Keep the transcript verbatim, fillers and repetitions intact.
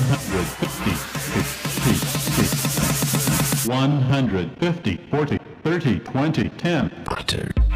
hundred fifty, sixty, one hundred fifty, forty, thirty, twenty, ten. Butter.